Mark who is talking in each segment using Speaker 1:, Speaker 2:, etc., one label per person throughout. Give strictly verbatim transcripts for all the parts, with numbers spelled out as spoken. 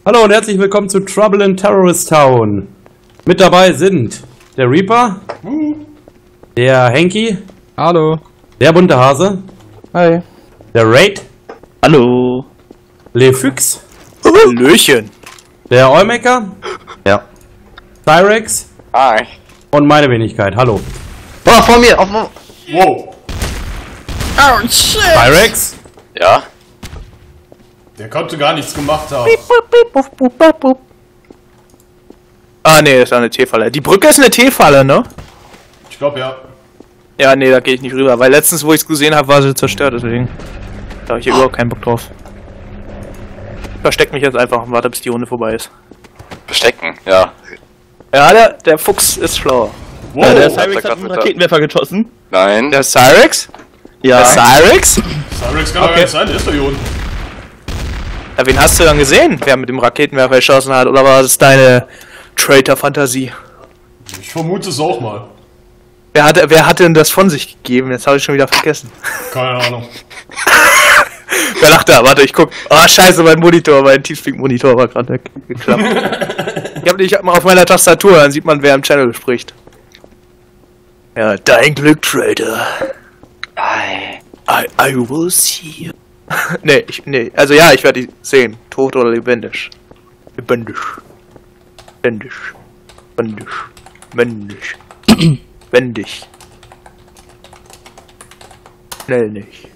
Speaker 1: Hallo und herzlich willkommen zu Trouble in Terrorist Town. Mit dabei sind der Reaper, der Henky,
Speaker 2: hallo,
Speaker 1: der bunte Hase,
Speaker 3: hi,
Speaker 1: der Raid,
Speaker 4: hallo,
Speaker 1: Le Füchs,
Speaker 4: Hallöchen,
Speaker 1: der Allmaker,
Speaker 4: ja,
Speaker 1: Cyrex,
Speaker 4: hi,
Speaker 1: und meine Wenigkeit. Hallo.
Speaker 4: Oh, vor mir, auf mir.
Speaker 5: Wow.
Speaker 4: Oh, shit.
Speaker 1: Cyrex?
Speaker 4: Ja.
Speaker 5: Der konnte gar nichts gemacht haben.
Speaker 4: Ah, nee, das ist eine T-Falle. Die Brücke ist eine T-Falle, ne?
Speaker 5: Ich glaube ja.
Speaker 4: Ja, nee, da gehe ich nicht rüber, weil letztens, wo ich es gesehen habe, war sie zerstört, deswegen. Da habe ich hier überhaupt keinen Bock drauf. Ich versteck mich jetzt einfach und warte, bis die Runde vorbei ist.
Speaker 6: Verstecken, ja.
Speaker 4: Ja, der, der Fuchs ist schlauer.
Speaker 5: Wow.
Speaker 4: Ja, der
Speaker 6: Cyrex
Speaker 4: Cyrex hat einen Raketenwerfer geschossen.
Speaker 6: Nein.
Speaker 4: Der Cyrex?
Speaker 3: ja,
Speaker 4: Der Cyrex?
Speaker 5: Cyrex kann doch gar nicht sein, der ist doch hier unten.
Speaker 4: Ja, wen hast du dann gesehen, wer mit dem Raketenwerfer geschossen hat? Oder war das deine Traitor-Fantasie?
Speaker 5: Ich vermute es auch mal.
Speaker 4: Wer hat, wer hat denn das von sich gegeben? Jetzt habe ich schon wieder vergessen.
Speaker 5: Keine Ahnung.
Speaker 4: Wer lacht da? Warte, ich guck. Oh, scheiße, mein Monitor, mein Teamspeak-Monitor war gerade weggeklappt. Ich hab dich mal auf meiner Tastatur, dann sieht man, wer im Channel spricht. Ja, dein Glück, Trader.
Speaker 6: Hi.
Speaker 4: I, I will see you. nee, ich, nee, also ja, ich werde dich sehen. Tot oder lebendig. Lebendig. Lebendig. Lebendig. Wendig. Wendig. Schnell nicht.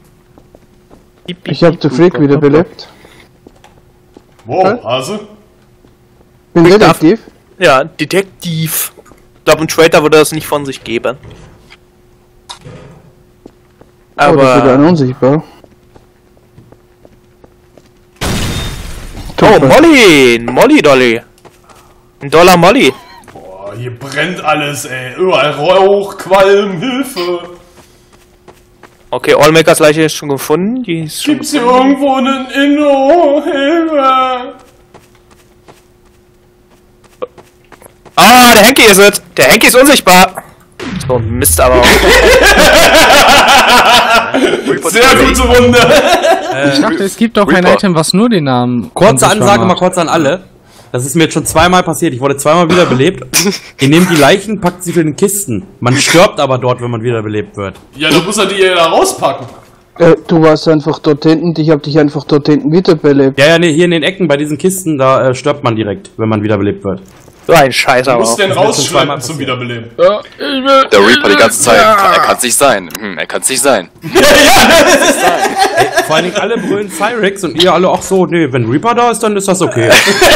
Speaker 3: ich hab den Freak wiederbelebt.
Speaker 5: Wow, Hase?
Speaker 3: Bin
Speaker 4: Ich darf-
Speaker 3: Detektiv.
Speaker 4: Ja, Detektiv. Ich glaube, ein Traitor würde das nicht von sich geben.
Speaker 3: Oh, das ist wieder ein
Speaker 4: Aber...
Speaker 3: unsichtbar.
Speaker 4: Oh, Molly! Molly Dolly! Ein Dollar Molly!
Speaker 5: Boah, hier brennt alles, ey. Überall Rauch, Qualm, Hilfe.
Speaker 4: Okay, Allmakers Leiche ist schon gefunden. Die ist schon
Speaker 5: Gibt's hier irgendwo einen Inno? Hilfe.
Speaker 4: Ah, der Henky ist es! Der Henky ist unsichtbar! So, Mist aber auch.
Speaker 5: Sehr gute Runde.
Speaker 2: ich dachte, es gibt doch ein
Speaker 6: Reaper.
Speaker 2: Item, was nur den Namen...
Speaker 1: Kurze
Speaker 2: unsichtbar
Speaker 1: Ansage mal
Speaker 2: macht.
Speaker 1: kurz an alle. Das ist mir jetzt schon zweimal passiert. Ich wurde zweimal wiederbelebt. Ihr nehmt die Leichen, packt sie für den Kisten. Man stirbt aber dort, wenn man wiederbelebt wird.
Speaker 5: Ja, da muss er die ja da rauspacken.
Speaker 3: Äh, du warst einfach dort hinten, ich hab dich einfach dort hinten wiederbelebt.
Speaker 1: Ja, ja, nee, hier in den Ecken bei diesen Kisten, da äh, stirbt man direkt, wenn man wiederbelebt wird.
Speaker 4: So ein Scheiß
Speaker 5: Du
Speaker 4: aber
Speaker 5: musst
Speaker 4: auch.
Speaker 5: den
Speaker 1: Das wird schon zweimal
Speaker 5: rausschleppen zum
Speaker 1: passieren.
Speaker 5: Wiederbeleben.
Speaker 6: Der Reaper die ganze Zeit. Er kann's nicht sein. Hm, er kann's nicht sein.
Speaker 1: Vor allen Dingen alle brüllen Cyrex und ihr alle auch so, nee, wenn Reaper da ist, dann ist das okay.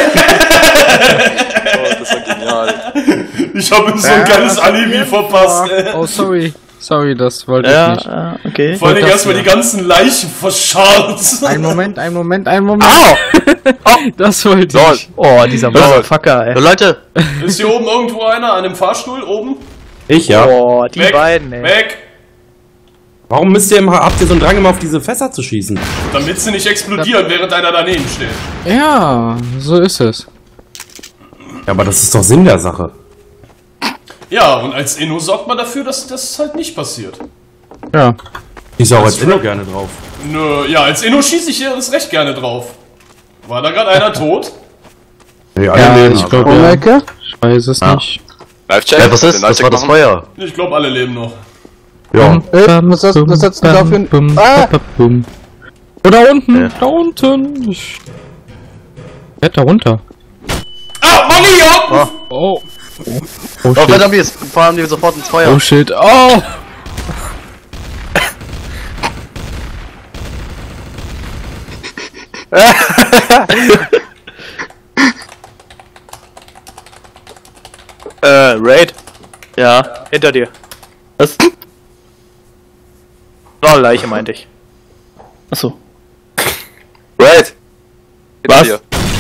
Speaker 6: Oh, das war genial.
Speaker 5: Ich habe so ein geiles Alibi verpasst, ey.
Speaker 2: Oh, sorry. Sorry, das wollte ich nicht.
Speaker 4: Ja, okay.
Speaker 5: Vor allem
Speaker 2: das
Speaker 5: erstmal die ganzen Leichen verscharrt.
Speaker 2: Ein Moment, ein Moment, ein Moment.
Speaker 4: Au!
Speaker 2: Das wollte
Speaker 6: Lol.
Speaker 2: ich.
Speaker 4: Oh, dieser Motherfucker, ey.
Speaker 6: Leute.
Speaker 5: Ist hier oben irgendwo einer an dem Fahrstuhl? Oben?
Speaker 1: Ich, ja.
Speaker 4: Oh, die
Speaker 5: Weg,
Speaker 4: beiden, ey.
Speaker 5: weg.
Speaker 1: Warum müsst ihr immer, habt ihr so einen Drang, immer auf diese Fässer zu schießen?
Speaker 5: Damit sie nicht explodieren, während einer daneben steht.
Speaker 2: Ja, so ist es.
Speaker 1: Ja, aber das ist doch Sinn der Sache.
Speaker 5: Ja, und als Inno sorgt man dafür, dass das halt nicht passiert.
Speaker 2: Ja.
Speaker 1: Ich sau als Inno gerne drauf.
Speaker 5: Nö, ja, als Inno schieße ich hier das recht gerne drauf. War da gerade einer tot?
Speaker 1: Nee, alle
Speaker 2: Ja,
Speaker 1: leben
Speaker 2: ich
Speaker 1: aber.
Speaker 2: glaube, ja.
Speaker 3: Allmaker?
Speaker 2: Ich weiß es nicht.
Speaker 6: Live-Chat?
Speaker 7: Ja, was ist? Das war das Feuer.
Speaker 5: Ich glaube, alle leben noch.
Speaker 1: Ja.
Speaker 3: Äh, was hast- was hat's denn da für ein-
Speaker 2: Bum,
Speaker 3: Ah!
Speaker 2: bum. Oh, da unten,
Speaker 7: Ja.
Speaker 2: da unten. Ich... Ja, da runter.
Speaker 5: Ah, Molly, ja!
Speaker 2: Oh. Oh,
Speaker 7: Oh,
Speaker 2: shit.
Speaker 7: verdammt, jetzt fahren wir sofort ins Feuer.
Speaker 2: Oh, shit. Oh.
Speaker 4: Äh, Raid,
Speaker 7: Ja.
Speaker 4: hinter dir.
Speaker 7: Was?
Speaker 4: Oh, Leiche meinte ich.
Speaker 7: Achso.
Speaker 6: Red. Hinter
Speaker 4: Was?
Speaker 6: dir.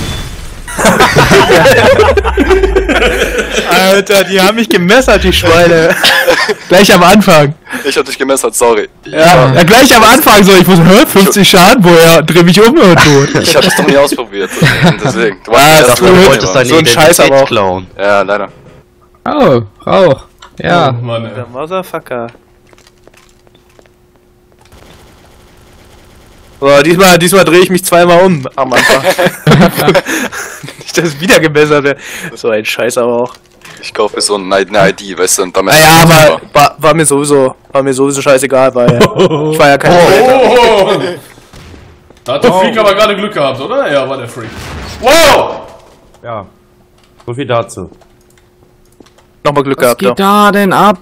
Speaker 4: Alter, die haben mich gemessert, die Schweine. Gleich am Anfang.
Speaker 6: Ich hab dich gemessert, sorry.
Speaker 4: Ja, ja, gleich am Anfang so. Ich muss, hä, fünfzig Schaden, woher? Dreh mich um und tot.
Speaker 6: Ich hab das doch nie ausprobiert. Deswegen. Du
Speaker 4: Ah,
Speaker 6: warst
Speaker 4: das
Speaker 6: der
Speaker 4: du
Speaker 6: Erste,
Speaker 7: wolltest
Speaker 6: der
Speaker 7: deine
Speaker 4: so ein Scheiß aber
Speaker 7: Identität
Speaker 4: auch.
Speaker 7: klauen.
Speaker 6: Ja, leider.
Speaker 2: Oh, Rauch. Ja.
Speaker 5: Oh, Mann, ey.
Speaker 4: Der Motherfucker. So, diesmal, diesmal drehe ich mich zweimal um am Anfang. Nicht, dass es wieder gebessert wird. So ein Scheiß aber auch.
Speaker 6: Ich kaufe so eine I D, weißt du, und damit...
Speaker 4: Naja, aber war, war mir sowieso, war mir sowieso scheißegal, weil ich war ja kein
Speaker 5: Oh, oh. Da hat der Freak aber gerade Glück gehabt, oder? Ja, war der Freak. Wow!
Speaker 1: Ja. So viel dazu.
Speaker 4: Nochmal Glück
Speaker 2: Was
Speaker 4: gehabt,
Speaker 2: geht
Speaker 4: ja.
Speaker 2: da denn ab?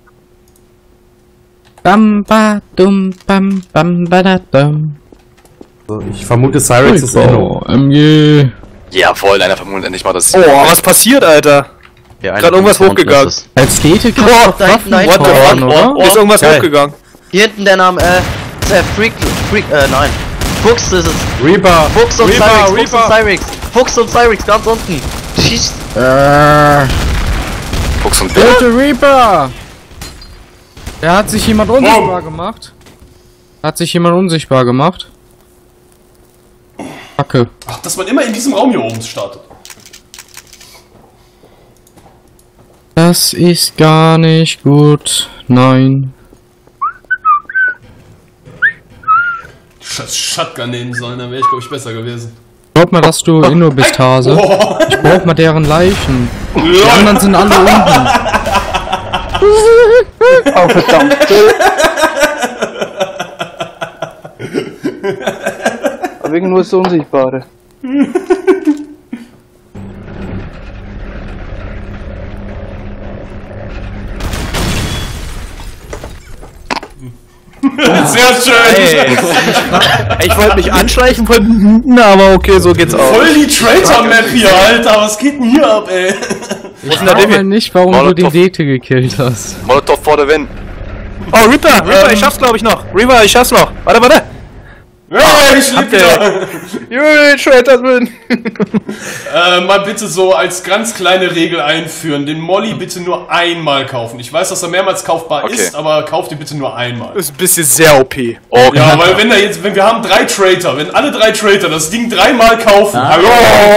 Speaker 2: Bam, ba, dum, bam, bam, ba, da, dum.
Speaker 1: So, ich vermute, Cyrex ist Inno.
Speaker 2: M G.
Speaker 6: Jawohl, einer vermutet endlich mal, dass...
Speaker 4: Oh, was passiert, Alter? Gerade irgendwas hochgegangen.
Speaker 2: Als Städte kann
Speaker 7: Oh,
Speaker 2: doch
Speaker 7: da hinten, da
Speaker 2: Waffen
Speaker 7: hinten.
Speaker 2: fahren,
Speaker 7: Oh,
Speaker 2: oder?
Speaker 7: oh,
Speaker 4: Ist irgendwas
Speaker 1: Geil.
Speaker 4: hochgegangen?
Speaker 7: Hier hinten der Name, äh, der Freak, Freak, äh, nein. Fuchs ist es.
Speaker 1: Reaper!
Speaker 7: Fuchs und
Speaker 1: Reaper,
Speaker 7: Cyrex, Fuchs und
Speaker 1: Reaper.
Speaker 7: Cyrex. Fuchs und Cyrex, ganz unten. Schießt.
Speaker 2: Äh,
Speaker 6: Fuchs und Bill.
Speaker 2: Tote Reaper! Da hat sich jemand unsichtbar gemacht. Hat sich jemand unsichtbar gemacht. Kacke.
Speaker 5: Ach, dass man immer in diesem Raum hier oben startet.
Speaker 2: Das ist gar nicht gut. Nein.
Speaker 5: Scheiß Shotgun nehmen sollen, dann wäre ich, glaube ich, besser gewesen.
Speaker 2: Glaub mal, dass du Inno bist, Hase.
Speaker 5: Oh.
Speaker 2: Ich brauch mal deren Leichen. Die anderen sind alle unten.
Speaker 3: Oh, verdammt. Aber irgendwo ist das Unsichtbare.
Speaker 5: Sehr schön!
Speaker 4: Ich wollte mich anschleichen von hinten, aber okay, so geht's auch.
Speaker 5: Voll die Traitor-Map hier, Alter! Was geht denn hier ab, ey?
Speaker 2: Ich frage mal nicht, warum du den
Speaker 6: Molotov.
Speaker 2: Dete gekillt hast.
Speaker 6: Molotov vor der Win.
Speaker 4: Oh, Reaper, Reaper, ich schaff's glaube ich noch. Reaper, ich schaff's noch. Warte, warte.
Speaker 5: Hey, ich lieb
Speaker 4: Habt ihr-
Speaker 5: wieder!
Speaker 4: Jö, Traitor drin.
Speaker 5: Äh, mal bitte so als ganz kleine Regel einführen. Den Molly bitte nur einmal kaufen. Ich weiß, dass er mehrmals kaufbar
Speaker 6: Okay.
Speaker 5: ist, aber kauft ihn bitte nur einmal.
Speaker 4: Das ist ein bisschen sehr O P.
Speaker 6: Oh,
Speaker 5: Ja, weil wenn da jetzt, wenn wir haben drei Traitor, wenn alle drei Traitor das Ding dreimal kaufen, hallo!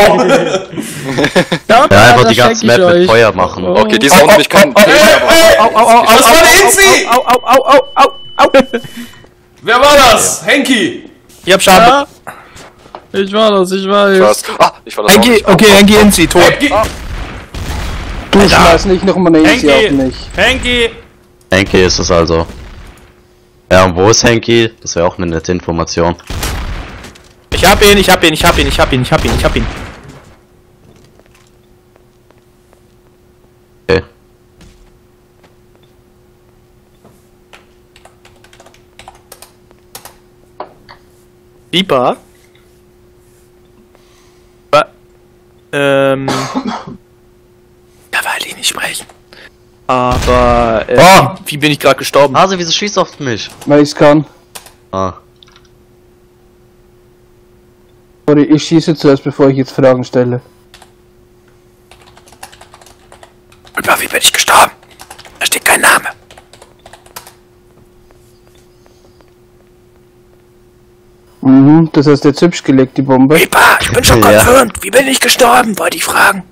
Speaker 2: Ja,
Speaker 8: einfach die ganze Map mit Feuer machen.
Speaker 6: okay, die ist nämlich kein...
Speaker 5: Ey, ey,
Speaker 4: Au, au, au,
Speaker 5: das war der Inzi!
Speaker 4: Au, au, au, au, au, au.
Speaker 5: Wer war das? Henki!
Speaker 4: Ich hab Schaden.
Speaker 2: Ich war das, ich weiß.
Speaker 6: Was? Ah, ich war das auch
Speaker 4: Henki,
Speaker 6: nicht.
Speaker 4: okay, Henki Inzi, tot.
Speaker 5: Henki!
Speaker 3: Du schmeiß nicht noch mal eine Easy
Speaker 1: Henki.
Speaker 3: auf mich.
Speaker 1: Henki!
Speaker 8: Henki ist es also. Ja, und wo ist Henki? Das wäre auch eine nette Information.
Speaker 4: Ich hab ihn, ich hab ihn, ich hab ihn, ich hab ihn, ich hab ihn, ich hab ihn.
Speaker 8: Okay.
Speaker 4: Reaper? Wa- Ähm. Da will ich nicht sprechen. Aber, äh,
Speaker 8: Oh!
Speaker 4: wie bin ich gerade gestorben?
Speaker 7: Ah.
Speaker 8: Hase, wieso schießt du auf mich?
Speaker 3: Weil ich's kann.
Speaker 8: Ah.
Speaker 3: Sorry, ich schieße zuerst, bevor ich jetzt Fragen stelle.
Speaker 4: Reaper, wie bin ich gestorben? Da steht kein Name.
Speaker 3: Mhm, das heißt jetzt hübsch gelegt, die Bombe.
Speaker 4: Reaper, ich bin schon
Speaker 8: Ja.
Speaker 4: confirmed. Wie bin ich gestorben? Wollte ich fragen.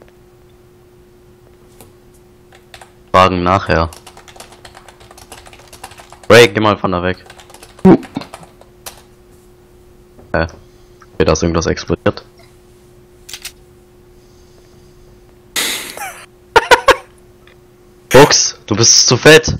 Speaker 8: Fragen nachher. Ray, geh mal von da weg. Hä? Okay, da ist irgendwas explodiert. Fuchs, du bist zu fett.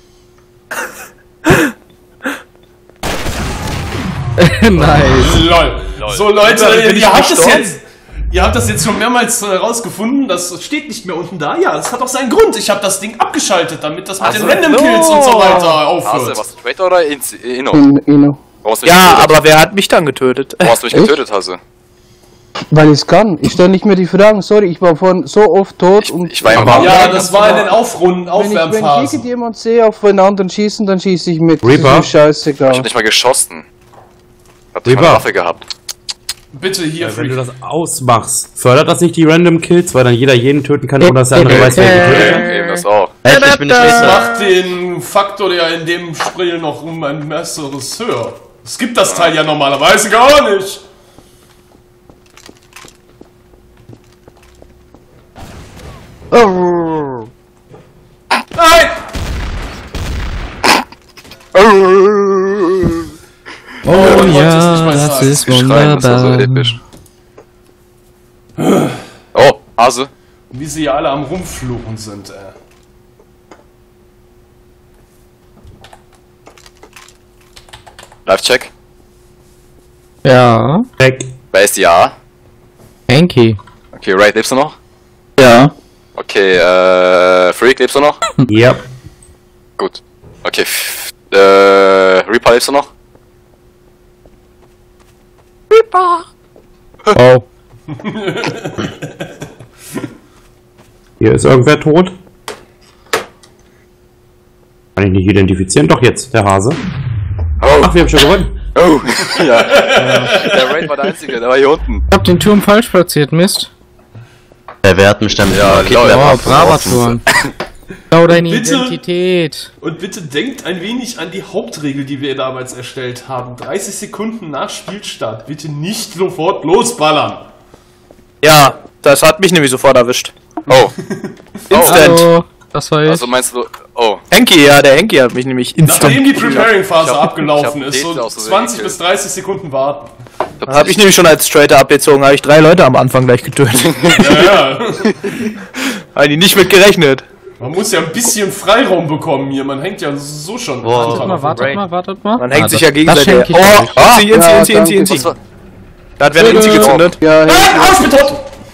Speaker 2: Nice.
Speaker 5: Lol. So Leute,
Speaker 4: Reaper, bin ich
Speaker 5: ihr habt das
Speaker 4: gestorben?
Speaker 5: jetzt... Ihr habt das jetzt schon mehrmals herausgefunden, das steht nicht mehr unten da. Ja, das hat auch seinen Grund. Ich habe das Ding abgeschaltet, damit das mit
Speaker 6: Ach
Speaker 5: den
Speaker 6: so.
Speaker 5: Random Kills und so weiter
Speaker 6: Hase,
Speaker 5: aufhört.
Speaker 6: was? Traitor oder Inzi- Inno?
Speaker 3: In, Inno.
Speaker 6: Warum hast du mich
Speaker 4: Ja,
Speaker 6: getötet?
Speaker 4: aber wer hat mich dann getötet?
Speaker 6: Warum hast du mich
Speaker 3: Echt?
Speaker 6: getötet, Hase?
Speaker 3: Weil ich's kann. Ich stelle nicht mehr die Fragen. Sorry, ich war vorhin so oft tot und
Speaker 6: Ich war im
Speaker 1: Aber-
Speaker 5: Ja, das war in den Aufrunden,
Speaker 3: wenn ich, wenn ich
Speaker 5: Aufwärmphasen.
Speaker 3: irgendjemand sehe, auf einen anderen schießen, dann schieße ich mit.
Speaker 1: Reaper?
Speaker 3: Das ist mir scheißegal.
Speaker 6: Ich hab nicht mal geschossen. Hab nicht mal
Speaker 1: Reaper.
Speaker 6: eine Waffe gehabt.
Speaker 5: Bitte hier,
Speaker 1: Ja, wenn
Speaker 5: Freak.
Speaker 1: du das ausmachst, fördert das nicht die Random Kills, weil dann jeder jeden töten kann, ohne dass der andere weiß, wer ihn getötet hat?
Speaker 6: Eben das auch.
Speaker 8: Endlich bin ich
Speaker 5: Das
Speaker 8: nächster.
Speaker 5: macht den Faktor ja in dem Spiel noch um ein besseres höher. Es gibt das Teil ja normalerweise gar nicht. Nein!
Speaker 2: Oh
Speaker 5: Jetzt ist nicht
Speaker 2: ja. Das ist
Speaker 6: Die schreien, das war so
Speaker 2: wunderbar.
Speaker 6: episch. Oh, Hase.
Speaker 5: Wie sie ja alle am Rumfluchen sind, ey.
Speaker 6: Live-Check.
Speaker 2: Ja.
Speaker 1: Weg.
Speaker 6: Wer ist die A?
Speaker 2: Hanky.
Speaker 6: Okay, Raid, lebst du noch?
Speaker 3: Ja.
Speaker 6: Okay, äh, Freak, lebst du noch?
Speaker 1: Ja.
Speaker 6: Gut. Okay, f äh, Reaper, lebst du noch?
Speaker 2: Oh.
Speaker 1: Hier ist irgendwer tot. Kann ich nicht identifizieren? Doch jetzt, der Hase.
Speaker 6: Oh,
Speaker 1: Ach, wir haben schon gewonnen.
Speaker 6: oh. ja. Der Raid war der Einzige, der war hier unten.
Speaker 2: Ich hab den Turm falsch platziert, Mist.
Speaker 8: Der wer hat mich ständig
Speaker 6: Ja,
Speaker 8: Raketen-
Speaker 6: lol.
Speaker 8: Werfer
Speaker 2: Oh, braver
Speaker 8: draußen.
Speaker 2: Turm. Schau deine
Speaker 5: Bitte?
Speaker 2: Identität.
Speaker 5: Und bitte denkt ein wenig an die Hauptregel, die wir damals erstellt haben. dreißig Sekunden nach Spielstart bitte nicht sofort losballern.
Speaker 4: Ja, das hat mich nämlich sofort erwischt.
Speaker 6: Oh.
Speaker 4: Instant.
Speaker 2: Hallo, das war ich.
Speaker 6: Also meinst du, oh.
Speaker 4: Henki, ja, der Henki hat mich nämlich instant.
Speaker 5: Nachdem die Preparing-Phase
Speaker 6: Ich hab-
Speaker 5: abgelaufen
Speaker 6: ich hab
Speaker 5: ist, so
Speaker 6: Dete aus Versehen
Speaker 5: zwanzig
Speaker 6: gekillt.
Speaker 5: bis dreißig Sekunden warten.
Speaker 4: Da hab ich nämlich schon als Straighter abgezogen, habe ich drei Leute am Anfang gleich getötet.
Speaker 5: Ja, ja.
Speaker 4: Habe ich nicht mit gerechnet.
Speaker 5: Man muss ja ein bisschen Freiraum bekommen hier. Man hängt ja so schon.
Speaker 8: Wow.
Speaker 2: Wartet mal, wartet mal, wartet mal.
Speaker 4: Man hängt
Speaker 2: Ah,
Speaker 4: sich
Speaker 2: das-
Speaker 4: ja gegenseitig.
Speaker 2: Das schenke ich
Speaker 4: Oh,
Speaker 2: euch.
Speaker 4: ah, Inzi, Inzi,
Speaker 3: Ja,
Speaker 4: Inzi, Inzi,
Speaker 3: danke.
Speaker 4: Inzi.
Speaker 6: Was war?
Speaker 4: Da hat wer eine Inzi gezündet.
Speaker 3: Ja, ja.
Speaker 5: Ah, aus, bin tot!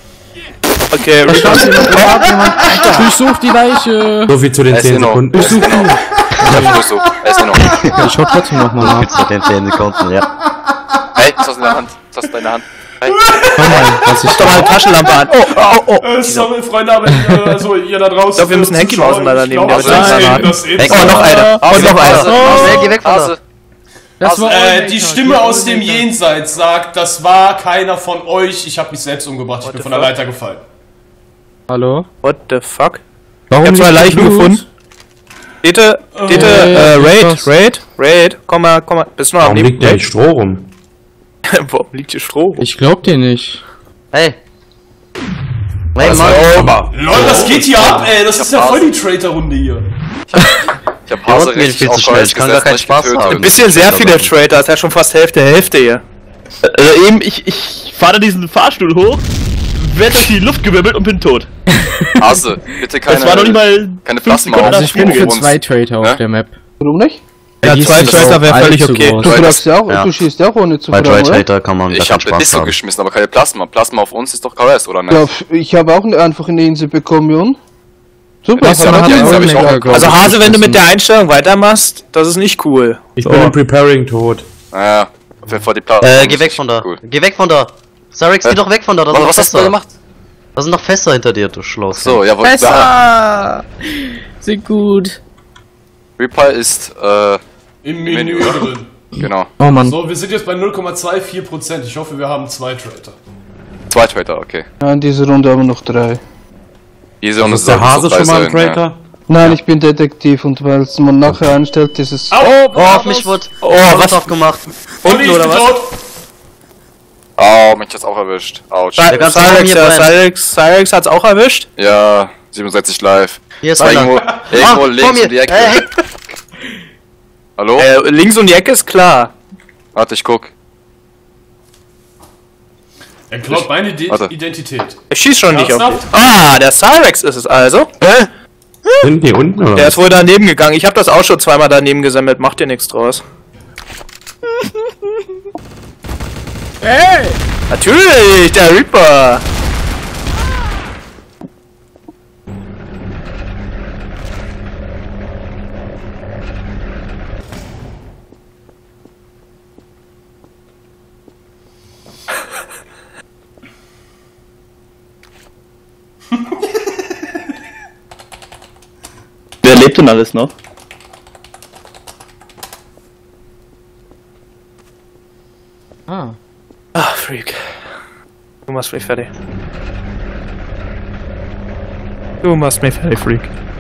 Speaker 4: Okay,
Speaker 2: Da stand
Speaker 4: Reaper.
Speaker 2: jemand, da wartet jemand. Durchsuch die Leiche.
Speaker 1: So viel zu den
Speaker 6: Er ist
Speaker 1: zehn
Speaker 6: hier noch.
Speaker 1: Sekunden.
Speaker 6: Er ist hier noch. Ich hab so. Er ist hier noch.
Speaker 2: Ich schau trotzdem nochmal nach.
Speaker 8: Gibt's noch den zehn Sekunden, ja.
Speaker 6: Hey, was hast du in der Hand? Was hast du in der Hand? Hey.
Speaker 2: Schau mal, was ich
Speaker 4: Doch mal eine Taschenlampe an. Oh, oh, oh.
Speaker 5: Äh, sorry, Freunde, aber äh, also ihr da draußen.
Speaker 4: Ich glaub, wir müssen
Speaker 5: äh,
Speaker 4: Henki
Speaker 5: Zuschauer,
Speaker 4: Mausen leider
Speaker 5: ich
Speaker 4: nehmen,
Speaker 5: glaub,
Speaker 4: der wird
Speaker 5: das
Speaker 4: uns
Speaker 5: ist-
Speaker 4: erraten.
Speaker 5: das ist-
Speaker 8: Weg.
Speaker 4: Oh, noch einer. Oh, noch einer.
Speaker 7: Schnell, geh weg von da.
Speaker 6: Hase.
Speaker 2: Das war
Speaker 5: Äh,
Speaker 2: Allmaker,
Speaker 5: die Stimme aus dem
Speaker 2: Allmaker.
Speaker 5: Jenseits sagt, das war keiner von euch. Ich habe mich selbst umgebracht. Ich bin
Speaker 4: the
Speaker 5: von der
Speaker 4: fuck?
Speaker 5: Leiter gefallen.
Speaker 2: Hallo?
Speaker 4: What the fuck?
Speaker 2: Warum
Speaker 4: Ich hab zwei
Speaker 2: liegt
Speaker 4: Leichen
Speaker 2: Blut?
Speaker 4: gefunden. Dete, Dete, äh, Raid,
Speaker 2: was?
Speaker 4: Raid, Raid, komm mal, komm mal. Bist du noch am
Speaker 1: Warum
Speaker 4: Leben?
Speaker 1: liegt der nicht Stroh rum?
Speaker 4: Warum liegt hier Stroh?
Speaker 2: Ich glaub dir nicht.
Speaker 7: Hey. Hey,
Speaker 6: Das
Speaker 7: Mann.
Speaker 6: war-
Speaker 5: Lol, was geht hier ab, ey? Das
Speaker 6: Ich
Speaker 5: ist
Speaker 6: hab
Speaker 5: ja voll
Speaker 6: Hase.
Speaker 5: die Traitor-Runde hier.
Speaker 6: Ich hab Hase
Speaker 8: unten geht
Speaker 6: richtig
Speaker 8: viel zu
Speaker 6: auf
Speaker 8: schnell,
Speaker 6: Holz
Speaker 8: ich kann gar
Speaker 6: gesetzt,
Speaker 8: keinen
Speaker 6: nicht
Speaker 8: Spaß
Speaker 6: getötet.
Speaker 8: haben.
Speaker 4: Ein bisschen sehr viele Traitor, ist ja schon fast Hälfte, Hälfte hier.
Speaker 9: Also eben, ich, ich fahre diesen Fahrstuhl hoch, werde durch die Luft gewirbelt und bin tot.
Speaker 6: Hase, bitte keine,
Speaker 9: Das war noch nicht mal
Speaker 6: keine
Speaker 9: fünf
Speaker 6: Plasma
Speaker 9: Sekunden
Speaker 6: auf
Speaker 2: Also ich bin
Speaker 6: auf
Speaker 2: für
Speaker 6: uns.
Speaker 2: zwei Traitor auf
Speaker 6: Ja?
Speaker 2: der Map.
Speaker 3: Warum nicht?
Speaker 4: Ja,
Speaker 2: Die ist
Speaker 4: zwei
Speaker 2: nicht
Speaker 4: Traitor
Speaker 2: so
Speaker 4: wäre völlig
Speaker 2: allzu
Speaker 4: okay.
Speaker 2: groß.
Speaker 3: Du
Speaker 6: Leute,
Speaker 3: fragst ja auch,
Speaker 4: ja.
Speaker 3: du schießt ja auch ohne zu
Speaker 8: Bei
Speaker 3: fragen,
Speaker 8: Dry
Speaker 3: oder?
Speaker 8: Trader kann man
Speaker 6: Ich
Speaker 8: gar
Speaker 6: hab
Speaker 8: keinen
Speaker 6: den
Speaker 8: Spaß
Speaker 6: Disso
Speaker 8: haben.
Speaker 6: geschmissen, aber keine Plasma. Plasma auf uns ist doch K S, oder nicht?
Speaker 3: Ja, f- ich habe auch einfach eine Insel bekommen, Jon. Super,
Speaker 6: Das
Speaker 3: hat
Speaker 6: hat
Speaker 3: er
Speaker 6: die
Speaker 3: auch
Speaker 6: Insel hab ich auch
Speaker 3: nicht.
Speaker 6: bekommen.
Speaker 4: Also Hase, wenn du mit der Einstellung weitermachst, das ist nicht cool.
Speaker 1: Ich
Speaker 4: So.
Speaker 1: bin im Preparing tot.
Speaker 6: Naja, auf jeden Fall die Plasma.
Speaker 8: Äh, geh weg von da.
Speaker 6: Cool.
Speaker 8: Geh weg von da. Sarex, geh
Speaker 6: Äh,
Speaker 8: doch weg von da. Da
Speaker 6: Was,
Speaker 8: sind
Speaker 6: was
Speaker 8: noch
Speaker 6: hast du da
Speaker 8: Fässer.
Speaker 6: gemacht?
Speaker 8: Da sind noch Fässer hinter dir, du Schloss.
Speaker 6: So, jawohl.
Speaker 2: Besser! Sind gut.
Speaker 6: Reaper ist, äh,
Speaker 5: Im
Speaker 6: Menü.
Speaker 5: Menü drin.
Speaker 6: genau.
Speaker 2: Oh Mann.
Speaker 5: So, wir sind jetzt bei null Komma vierundzwanzig Prozent. Ich hoffe, wir haben zwei Traitor.
Speaker 6: Zwei Traitor, okay.
Speaker 3: Ja, in dieser Runde haben wir noch drei.
Speaker 6: Diese und
Speaker 1: Ist der Hase schon mal ein Traitor?
Speaker 3: Nein, ich bin Detektiv und weil es man nachher einstellt, ist es...
Speaker 2: Oh,
Speaker 8: Oh, auf mich wurde.
Speaker 4: Oh, was?
Speaker 8: aufgemacht.
Speaker 5: Und ich
Speaker 4: oder
Speaker 5: bin
Speaker 4: was?
Speaker 5: tot.
Speaker 6: Au, mich hat's auch erwischt. Autsch.
Speaker 8: Der ganze Raum
Speaker 4: Cyrex,
Speaker 8: hier
Speaker 4: ja,
Speaker 8: brennt.
Speaker 4: Cyrex, Cyrex hat's auch erwischt.
Speaker 6: Ja, siebenundsechzig live.
Speaker 8: Hier ist
Speaker 6: War
Speaker 8: einer.
Speaker 6: irgendwo, irgendwo
Speaker 8: Ah,
Speaker 6: links
Speaker 8: vor mir.
Speaker 6: um die Ecke.
Speaker 8: Äh, hey.
Speaker 6: Hallo?
Speaker 4: Äh, links um die Ecke ist klar.
Speaker 6: Warte, ich guck.
Speaker 5: Er klaut meine Ide
Speaker 6: Warte.
Speaker 5: Identität.
Speaker 4: Ich schieß schon nicht auf
Speaker 5: Ernsthaft?
Speaker 4: dich. Ah, der Cyrex ist es also. Äh?
Speaker 1: Sind die unten oder?
Speaker 4: Der ist wohl daneben gegangen. Ich habe das auch schon zweimal daneben gesammelt. Macht dir nichts draus.
Speaker 2: Hey!
Speaker 4: Natürlich, der Reaper.
Speaker 9: Wer lebt denn alles noch?
Speaker 2: Ah.
Speaker 4: Ah, Freak. Du machst mich fertig. Du machst mich fertig, Freak.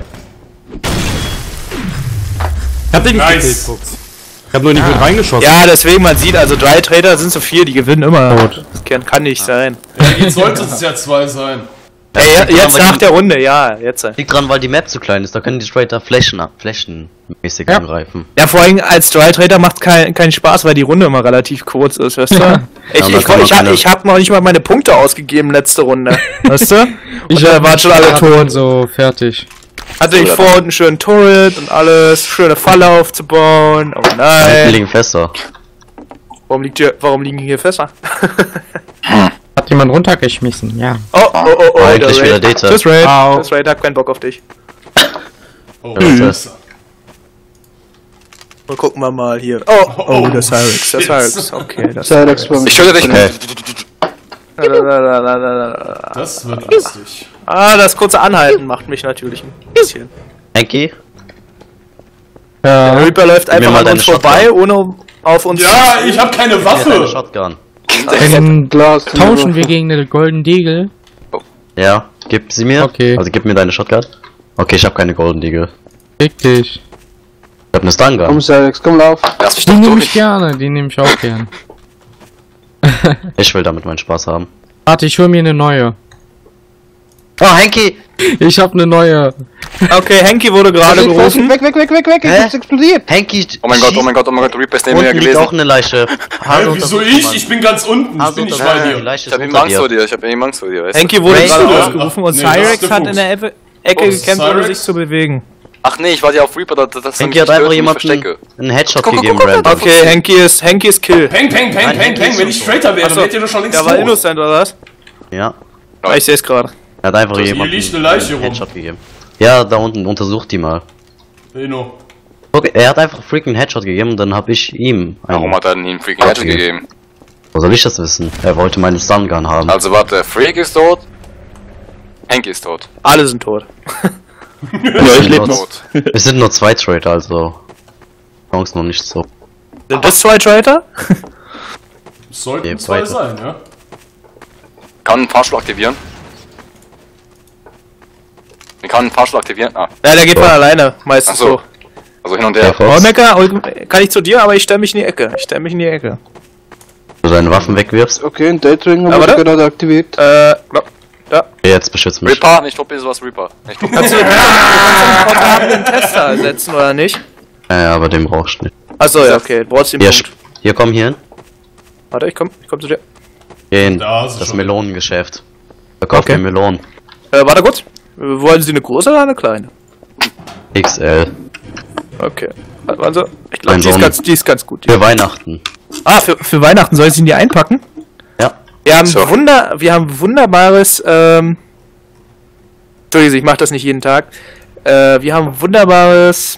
Speaker 1: Ich hab den nicht
Speaker 5: Nice.
Speaker 1: gekillt, Fuchs. Ich hab nur nicht mit reingeschossen.
Speaker 4: Ja, deswegen, man sieht, also drei Trader sind so viel, die gewinnen immer. Das kann, kann nicht sein.
Speaker 5: Jetzt sollte es ja zwei sein.
Speaker 4: Ey,
Speaker 8: liegt
Speaker 4: jetzt
Speaker 8: dran, weil
Speaker 4: nach
Speaker 8: die-
Speaker 4: der Runde, ja, jetzt.
Speaker 8: Liegt dran, weil die Map zu klein ist, da können die Trader Flächen ab, flächenmäßig
Speaker 2: Ja.
Speaker 8: angreifen.
Speaker 4: Ja, vor allem als Dry Trader macht keinen keinen Spaß, weil die Runde immer relativ kurz ist, weißt du?
Speaker 2: Ja.
Speaker 4: Ich,
Speaker 8: Ja,
Speaker 4: ich,
Speaker 8: das
Speaker 4: ich,
Speaker 8: kann
Speaker 4: ich,
Speaker 8: man
Speaker 4: hab,
Speaker 8: keine-
Speaker 4: ich hab noch nicht mal meine Punkte ausgegeben letzte Runde, weißt du? Ich äh, war schon alle
Speaker 2: Ton
Speaker 4: tot.
Speaker 2: so fertig.
Speaker 4: Hatte ich vor, einen schönen Turret und alles, schöne Falle aufzubauen. Oh
Speaker 8: Die
Speaker 4: nein.
Speaker 8: liegen fester.
Speaker 4: Warum, liegt hier, warum liegen hier Fässer?
Speaker 2: Hat jemand runtergeschmissen, ja.
Speaker 4: Oh, oh, oh, oh,
Speaker 8: Eigentlich
Speaker 4: der
Speaker 8: wieder
Speaker 4: Raid.
Speaker 8: Data.
Speaker 4: Tschüss, Raid.
Speaker 2: Au.
Speaker 4: Tschüss, Raid, hab keinen Bock auf dich.
Speaker 5: Oh,
Speaker 8: Ja,
Speaker 5: Scheiße.
Speaker 4: Mal gucken wir mal hier. Oh, oh,
Speaker 5: Oh,
Speaker 4: der Cyrix, der
Speaker 5: shit.
Speaker 4: Cyrix. Okay, das
Speaker 3: Cyrex war
Speaker 6: Ich töte dich.
Speaker 8: Okay.
Speaker 5: Das wird lustig.
Speaker 4: Ah, das kurze Anhalten macht mich natürlich ein bisschen.
Speaker 8: Henki?
Speaker 4: Der
Speaker 2: Ja.
Speaker 4: Reaper läuft
Speaker 8: mir
Speaker 4: einfach
Speaker 8: mal
Speaker 4: an
Speaker 8: deine
Speaker 4: uns vorbei,
Speaker 8: Shotgun.
Speaker 4: ohne auf uns
Speaker 5: Ja, ich hab keine
Speaker 8: Hier ist eine
Speaker 5: Waffe.
Speaker 8: Shotgun.
Speaker 2: Dann
Speaker 3: Glas.
Speaker 2: tauschen wir gegen den Golden Deagle.
Speaker 8: Ja, gib sie mir.
Speaker 2: Okay.
Speaker 8: Also gib mir deine Shotgun. Okay, ich habe keine Golden Deagle.
Speaker 2: Fick dich.
Speaker 8: Ich hab eine Stun
Speaker 3: Komm,
Speaker 8: Gun.
Speaker 3: Cyrex, komm, lauf.
Speaker 6: Lass mich
Speaker 2: Die
Speaker 6: doch
Speaker 2: nehme ich
Speaker 6: durch.
Speaker 2: gerne, die nehme ich auch gern.
Speaker 8: Ich will damit meinen Spaß haben.
Speaker 2: Warte, ich hol mir eine neue.
Speaker 8: Oh, Henki!
Speaker 2: Ich hab eine neue.
Speaker 4: Okay, Henki wurde gerade
Speaker 3: Weg,
Speaker 4: gerufen.
Speaker 3: weg, weg, weg, weg, weg,
Speaker 8: Hä?
Speaker 3: ich hab's explodiert.
Speaker 8: Henki!
Speaker 6: Oh mein Gott, oh mein Gott, oh mein Gott, Reaper ist neben mir
Speaker 8: Unten liegt
Speaker 6: gewesen.
Speaker 8: auch eine Leiche.
Speaker 5: Hä, wieso ich? Ich bin ganz unten. Ich bin nicht bei
Speaker 8: Die
Speaker 5: dir.
Speaker 8: Leiche
Speaker 6: Ich hab
Speaker 8: ist
Speaker 6: eben
Speaker 8: unter
Speaker 6: Angst vor
Speaker 8: dir.
Speaker 6: dir, ich hab eben Angst vor dir, weißt du?
Speaker 4: Henki wurde
Speaker 8: Ray-
Speaker 4: gerade
Speaker 5: Ja.
Speaker 4: ausgerufen und
Speaker 5: Nee, das ist
Speaker 4: Cyrix
Speaker 5: der
Speaker 4: hat
Speaker 5: Fuchs.
Speaker 4: in der Ecke,
Speaker 5: Oh,
Speaker 4: Ecke
Speaker 5: das ist
Speaker 4: gekämpft, ohne
Speaker 5: Cyrix?
Speaker 4: sich zu bewegen.
Speaker 6: Ach nee, ich war ja auf Reaper, da, das
Speaker 8: Henki hat einfach jemanden einen Headshot
Speaker 6: Guck, guck,
Speaker 8: gegeben,
Speaker 6: guck, guck,
Speaker 8: random.
Speaker 4: Okay, Henki ist, Henki ist Kill.
Speaker 5: Peng, peng, peng,
Speaker 8: Nein,
Speaker 5: peng, peng. Wenn ich Traitor wäre,
Speaker 4: Achso,
Speaker 5: wärt ihr doch schon längst
Speaker 4: der war
Speaker 5: tot.
Speaker 4: innocent, oder was?
Speaker 8: Ja.
Speaker 4: Ah, ich seh's gerade.
Speaker 8: Er hat einfach
Speaker 5: Hier
Speaker 8: jemanden
Speaker 5: liegt eine Leiche
Speaker 8: einen
Speaker 5: rum.
Speaker 8: Headshot gegeben. Ja, da unten, untersucht die mal.
Speaker 5: Eno.
Speaker 8: Okay, er hat einfach freaking Headshot gegeben und dann hab ich ihm einen.
Speaker 6: Warum hat er denn ihm Freaking Headshot gegeben?
Speaker 8: Wo soll ich das wissen? Er wollte meine Stun Gun haben.
Speaker 6: Also warte, Freak ist tot. Henki ist tot.
Speaker 4: Alle sind tot.
Speaker 8: ja,
Speaker 6: ich lebe tot.
Speaker 8: Es sind nur zwei Trader, also. Chance noch nicht so.
Speaker 4: Sind das zwei Traitor?
Speaker 5: Sollten
Speaker 8: Nee,
Speaker 5: zwei
Speaker 8: weiter.
Speaker 5: sein, ja?
Speaker 6: Kann einen Fahrstuhl aktivieren? Ich kann einen Fahrstuhl aktivieren? Ah,
Speaker 4: Ja, der geht von alleine, meistens
Speaker 6: ach so.
Speaker 4: so.
Speaker 6: Also hin und
Speaker 8: Der
Speaker 6: her.
Speaker 8: Fox,
Speaker 4: Holmecker, kann ich zu dir, aber ich stelle mich in die Ecke. Ich stelle mich in die Ecke.
Speaker 8: du deine Waffen wegwirfst.
Speaker 3: Okay, ein Daydring
Speaker 4: Ja,
Speaker 3: haben wir
Speaker 4: warte.
Speaker 3: gerade aktiviert.
Speaker 4: Äh, glaub,
Speaker 8: Jetzt beschützt mich.
Speaker 6: Reaper? Nicht Truppe, sowas Reaper. Nicht Truppe.
Speaker 4: kannst du den portablen Tester ersetzen, oder nicht?
Speaker 8: Ja, aber den brauchst du nicht.
Speaker 4: Achso, ja, okay, du brauchst den
Speaker 8: Hier,
Speaker 4: Punkt.
Speaker 8: hier komm hier hin.
Speaker 4: Warte, ich komm, ich komm zu dir.
Speaker 8: Hier hin.
Speaker 5: Da ist es
Speaker 8: Das
Speaker 5: schon.
Speaker 8: Melonengeschäft. Verkauft
Speaker 4: Okay.
Speaker 8: mir Melonen.
Speaker 4: Äh, warte kurz. Wollen Sie eine große oder eine kleine?
Speaker 8: X L.
Speaker 4: Okay. Also, ich glaube,
Speaker 8: Mein
Speaker 4: die, ist
Speaker 8: Sohn.
Speaker 4: ganz- die ist ganz gut. Die.
Speaker 8: Für Weihnachten.
Speaker 4: Ah, für, für Weihnachten soll ich sie in die einpacken?
Speaker 8: Ja.
Speaker 4: Wir haben
Speaker 6: So.
Speaker 4: Wunder, wir haben wunderbares, ähm, Entschuldigung, ich mach das nicht jeden Tag. Äh, wir haben wunderbares,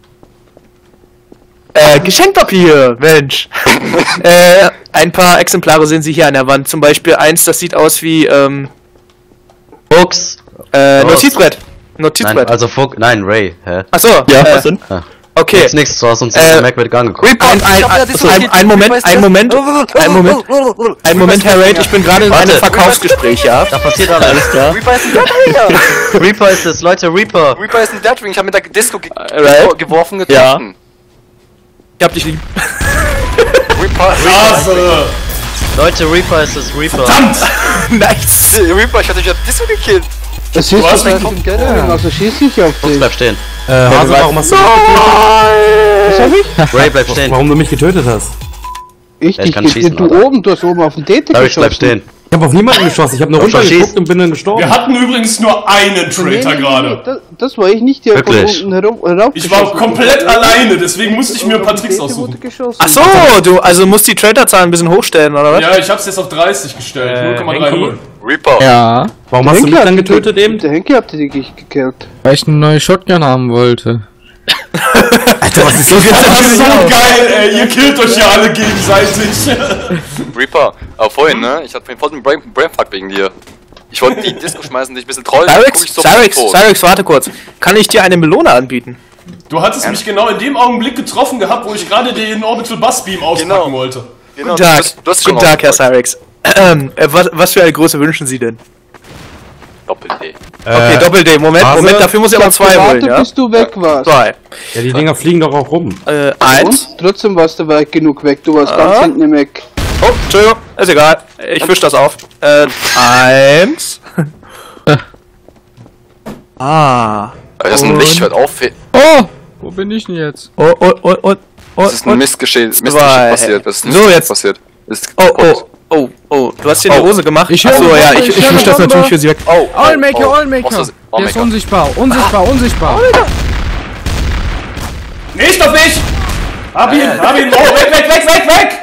Speaker 4: äh, Geschenkpapier, Mensch. äh, ein paar Exemplare sehen Sie hier an der Wand. Zum Beispiel eins, das sieht aus wie, ähm,
Speaker 8: Fuchs.
Speaker 4: äh,
Speaker 8: Was?
Speaker 4: Notizbrett.
Speaker 8: Nein,
Speaker 4: Notizbrett.
Speaker 8: also Fuchs. Nein, Ray. Hä?
Speaker 4: Achso,
Speaker 9: Ja,
Speaker 4: äh,
Speaker 9: was denn?
Speaker 4: okay.
Speaker 8: Jetzt nichts, du hast uns
Speaker 4: Äh,
Speaker 8: äh, merkwürdig angeguckt.
Speaker 4: Ein, ein, ein, ein, ein Moment, ein Moment, ein Moment, ein Moment, Herr Raid, ich bin gerade in einem
Speaker 8: Warte.
Speaker 4: Verkaufsgespräch, ja.
Speaker 8: Da passiert alles.
Speaker 9: klar.
Speaker 6: Reaper ist ein Deadwinger!
Speaker 8: Reaper ist es, Leute, Reaper.
Speaker 6: Reaper ist ein Deadwing, ich hab mit der Disco ge
Speaker 4: Right.
Speaker 6: geworfen,
Speaker 9: Ja.
Speaker 6: getroffen.
Speaker 4: Ich hab dich lieb.
Speaker 6: Reaper,
Speaker 5: Nase!
Speaker 8: Leute, Reaper ist es, Reaper.
Speaker 4: Nice.
Speaker 6: Reaper, ich hatte dich ja Disco gekillt.
Speaker 3: Es ist
Speaker 5: hast
Speaker 3: halt
Speaker 5: mich
Speaker 3: ein Daydring, also schieß nicht auf
Speaker 8: Fuchs,
Speaker 3: dich.
Speaker 8: bleib stehen.
Speaker 1: Äh, Hase, warum hast du mich
Speaker 3: Was hab ich?
Speaker 8: Ray, bleib stehen.
Speaker 1: Warum du mich getötet hast?
Speaker 3: Ich,
Speaker 8: Ja, ich
Speaker 3: dich,
Speaker 8: kann
Speaker 3: du,
Speaker 8: schießen,
Speaker 3: du
Speaker 8: Alter.
Speaker 3: oben, du hast oben auf den Daydring
Speaker 8: Larry, bleib
Speaker 3: geschossen.
Speaker 8: stehen.
Speaker 1: Ich habe auf niemanden geschossen. Ich habe nur
Speaker 8: Doch, schon
Speaker 1: runtergeguckt
Speaker 8: schießt.
Speaker 1: und bin dann gestorben.
Speaker 5: Wir hatten übrigens nur einen
Speaker 3: Nee,
Speaker 5: Traitor
Speaker 3: nee, nee,
Speaker 5: gerade.
Speaker 3: das, das war ich nicht, der von
Speaker 8: Wirklich?
Speaker 3: unten herum, herauf
Speaker 5: Ich war komplett alleine, deswegen musste ich mir ein paar Tricks aussuchen.
Speaker 4: Ach so, du, also musst die Trader-Zahl ein bisschen hochstellen, oder was?
Speaker 5: Ja, ich hab's jetzt auf dreißig gestellt.
Speaker 2: Äh,
Speaker 5: null Komma drei null.
Speaker 6: Reaper.
Speaker 2: Ja,
Speaker 1: Warum hast du mich dann getötet eben?
Speaker 3: Der Henki hat dich gekillt.
Speaker 2: weil ich eine neue Shotgun haben wollte.
Speaker 1: Alter, was ist das?
Speaker 5: Das ist so geil, ey. Ihr killt euch ja alle gegenseitig.
Speaker 6: Reaper. Aber vorhin, ne? Ich hatte voll den Brain Brainfuck wegen dir. Ich wollte die Disco schmeißen, dich ein bisschen trollen.
Speaker 4: Cyrix,
Speaker 6: guck ich so
Speaker 4: Cyrix,
Speaker 6: tot.
Speaker 4: Cyrix, warte kurz. Kann ich dir eine Melone anbieten?
Speaker 5: Du hattest mich genau in dem Augenblick getroffen gehabt, wo ich gerade den Orbital Bus Beam auspacken
Speaker 6: Genau.
Speaker 5: wollte.
Speaker 6: Genau,
Speaker 4: Guten Tag,
Speaker 6: du hast- du hast schon
Speaker 4: guten Tag, Herr
Speaker 6: rausgeholt.
Speaker 4: Cyrix. Ähm, äh, was, was für eine Größe wünschen Sie denn?
Speaker 6: Doppel-D.
Speaker 4: Okay, Doppel-D, Moment,
Speaker 1: Hase?
Speaker 4: Moment, dafür muss ich aber zwei
Speaker 3: Warte,
Speaker 4: holen, ja?
Speaker 3: bis du weg warst.
Speaker 4: Zwei.
Speaker 1: Ja, die Dinger fliegen doch auch rum.
Speaker 4: Äh, eins.
Speaker 3: Und trotzdem warst du weit genug weg, du warst
Speaker 4: Ah.
Speaker 3: ganz hinten im Eck.
Speaker 4: Oh, Entschuldigung, ist egal. Ich fisch das auf. Äh, eins. Ah.
Speaker 6: Das ist ein
Speaker 4: Und-
Speaker 6: Lichtschwert auf.
Speaker 2: Oh! Wo bin ich denn jetzt?
Speaker 4: Oh, oh, oh, oh, oh.
Speaker 6: Es ist ein Missgeschehen Missgeschehen
Speaker 4: zwei.
Speaker 6: passiert. Das ist nicht
Speaker 4: So, jetzt.
Speaker 6: passiert. Ist
Speaker 4: Oh, oh, oh, oh. Du hast dir die
Speaker 6: Oh.
Speaker 4: Hose gemacht.
Speaker 2: Ich höre
Speaker 4: Achso,
Speaker 2: eine
Speaker 4: ja,
Speaker 2: Bombe,
Speaker 4: ich,
Speaker 2: ich
Speaker 4: ich
Speaker 2: höre
Speaker 4: wisch
Speaker 2: eine
Speaker 4: das
Speaker 2: Bombe.
Speaker 4: natürlich für sie weg.
Speaker 6: Oh, oh,
Speaker 2: Allmaker,
Speaker 6: oh.
Speaker 2: Allmaker!
Speaker 6: Was ist das?
Speaker 2: Der ist
Speaker 6: Allmaker.
Speaker 2: unsichtbar, unsichtbar, unsichtbar!
Speaker 5: Nicht auf mich! Hab ihn, hab ihn! Oh, weg, weg, weg, weg, weg!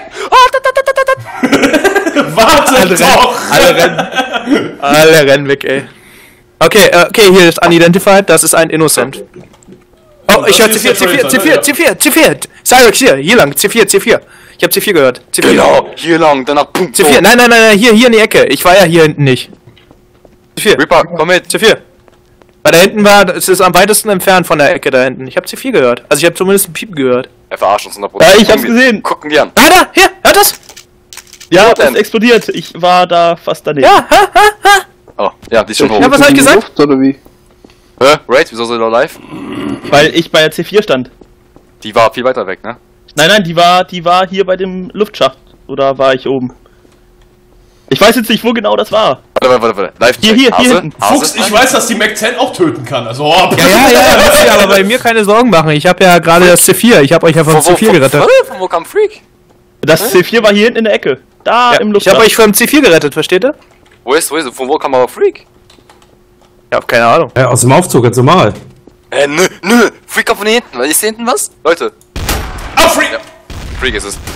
Speaker 5: Warte
Speaker 4: Alle rennen,
Speaker 5: doch!
Speaker 4: alle rennen. Alle rennen weg, ey. Okay, äh, okay, hier ist Unidentified, das ist ein Innocent. Oh, ich höre
Speaker 5: Das
Speaker 4: C
Speaker 5: ist
Speaker 4: vier,
Speaker 5: der
Speaker 4: C vier,
Speaker 5: Traitor,
Speaker 4: C vier, C vier, C vier. Cyrex hier, hier lang, C vier, C vier. Ich hab C vier gehört. C vier.
Speaker 6: Genau, hier lang, danach pum,
Speaker 4: C vier, nein, nein, nein, nein, hier, hier in die Ecke. Ich war ja hier hinten nicht. C vier.
Speaker 6: Reaper, komm mit.
Speaker 4: C vier. Weil da hinten war, es ist am weitesten entfernt von der Ecke da hinten. Ich hab C vier gehört. Also ich hab zumindest ein Piepen gehört.
Speaker 6: Er verarscht uns hundert
Speaker 9: Ja,
Speaker 6: Prozent.
Speaker 9: ich hab's
Speaker 6: Gucken wir-
Speaker 9: gesehen.
Speaker 6: Gucken die an.
Speaker 4: Ah, da, hier, hört das?
Speaker 9: Ja,
Speaker 6: Wo
Speaker 9: das
Speaker 6: denn?
Speaker 9: ist explodiert. Ich war da fast daneben.
Speaker 4: Ja, ha, ha, ha.
Speaker 6: Oh, ja, die ist schon hoch.
Speaker 4: Ja, was hab ich gesagt?
Speaker 3: Luft, oder wie?
Speaker 6: Hä? Raid, wieso sind wir live?
Speaker 9: Weil ich bei der C vier stand.
Speaker 6: Die war viel weiter weg, ne?
Speaker 9: Nein, nein, die war, die war hier bei dem Luftschacht. Oder war ich oben? Ich weiß jetzt nicht, wo genau das war.
Speaker 6: Warte, warte, warte. Live
Speaker 9: Hier, hier, hier
Speaker 6: Hase?
Speaker 9: hinten.
Speaker 6: Hase?
Speaker 5: Fuchs, ich weiß, dass die Mac zehn auch töten kann. Also, oh,
Speaker 4: Ja, ja, ja, müsst ihr aber bei mir keine Sorgen machen. Ich hab ja gerade das C vier. Ich hab euch ja vom
Speaker 6: Von wo,
Speaker 4: C vier
Speaker 6: von,
Speaker 4: gerettet.
Speaker 6: von, von wo kam Freak?
Speaker 9: Das C vier war hier hinten in der Ecke. Da
Speaker 4: Ja,
Speaker 9: im
Speaker 4: ich
Speaker 9: Luftschacht.
Speaker 4: hab euch vom C vier gerettet, versteht ihr?
Speaker 6: Wo ist, wo ist, von wo kam aber Freak?
Speaker 4: Ja, keine Ahnung.
Speaker 1: Ja, aus dem Aufzug, ganz normal.
Speaker 6: Äh, nö, nö. Freak kommt von hier hinten. Ist hier hinten was? Leute.
Speaker 5: Ah, Freak!
Speaker 6: Ja. Freak ist es.